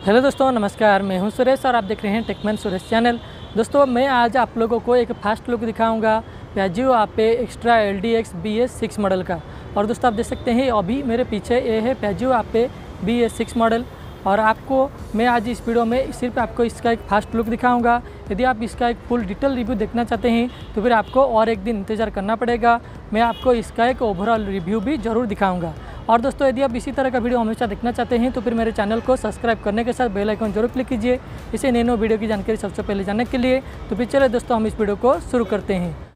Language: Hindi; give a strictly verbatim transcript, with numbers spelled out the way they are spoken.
हेलो दोस्तों, नमस्कार। मैं हूं सुरेश और आप देख रहे हैं टेकमैन सुरेश चैनल। दोस्तों, मैं आज आप लोगों को एक फास्ट लुक दिखाऊंगा Piaggio Ape extra L D X B S six model का। और दोस्तों, आप देख सकते हैं अभी मेरे पीछे ये है पियाजियो आपे बी एस सिक्स मॉडल। और आपको मैं आज इस वीडियो में सिर्फ आपको इसका एक फास्ट लुक दिखाऊंगा। यदि आप इसका एक फुल डिटेल रिव्यू देखना चाहते हैं तो फिर आपको और एक दिन इंतज़ार करना पड़ेगा। मैं आपको इसका एक ओवरऑल रिव्यू भी ज़रूर दिखाऊंगा। और दोस्तों, यदि आप इसी तरह का वीडियो हमेशा देखना चाहते हैं तो फिर मेरे चैनल को सब्सक्राइब करने के साथ बेल आइकन जरूर क्लिक कीजिए, इसे नए नए वीडियो की जानकारी सबसे पहले जानने के लिए। तो फिर चलिए दोस्तों, हम इस वीडियो को शुरू करते हैं।